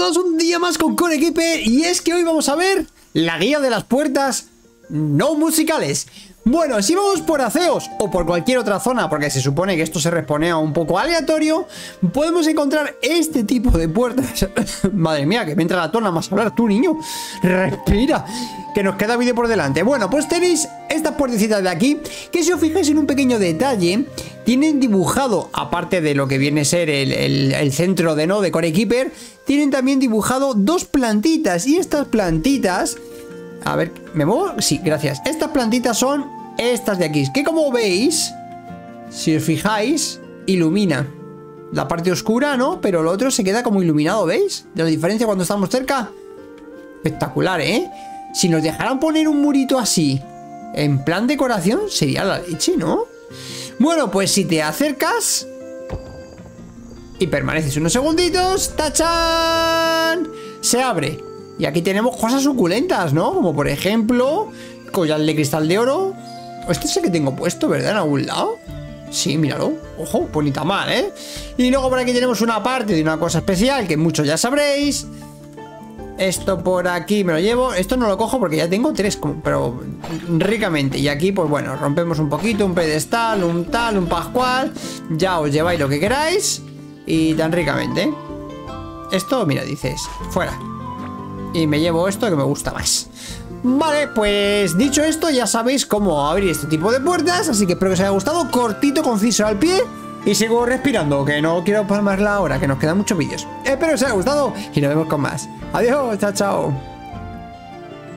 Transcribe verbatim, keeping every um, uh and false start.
todos un día más con Core Keeper, y es que hoy vamos a ver la guía de las puertas no musicales. Bueno, si vamos por Aceos o por cualquier otra zona, porque se supone que esto se responea un poco aleatorio, podemos encontrar este tipo de puertas. Madre mía, que me entra la tona más a hablar tú, niño. Respira, que nos queda vídeo por delante. Bueno, pues tenéis estas puertecitas de aquí, que si os fijáis en un pequeño detalle, tienen dibujado, aparte de lo que viene a ser el, el, el centro de no de Core Keeper, tienen también dibujado dos plantitas, y estas plantitas... A ver, ¿me muevo? Sí, gracias. Estas plantitas son estas de aquí, que como veis, si os fijáis, ilumina la parte oscura, ¿no? Pero lo otro se queda como iluminado, ¿veis? De la diferencia cuando estamos cerca. Espectacular, ¿eh? Si nos dejaran poner un murito así, en plan decoración, sería la leche, ¿no? Bueno, pues si te acercas y permaneces unos segunditos, ¡tachán! Se abre. Y aquí tenemos cosas suculentas, ¿no? Como por ejemplo, collar de cristal de oro. Este es el que tengo puesto, ¿verdad? En algún lado. Sí, míralo. Ojo, pues ni tan mal, ¿eh? Y luego por aquí tenemos una parte de una cosa especial que muchos ya sabréis. Esto por aquí me lo llevo. Esto no lo cojo porque ya tengo tres, pero ricamente. Y aquí, pues bueno, rompemos un poquito, un pedestal, un tal, un pascual. Ya os lleváis lo que queráis. Y tan ricamente. Esto, mira, dices, fuera. Y me llevo esto que me gusta más. Vale, pues dicho esto, ya sabéis cómo abrir este tipo de puertas. Así que espero que os haya gustado. Cortito, conciso al pie. Y sigo respirando, que no quiero palmarla ahora, que nos quedan muchos vídeos. Espero que os haya gustado y nos vemos con más. Adiós, chao, chao.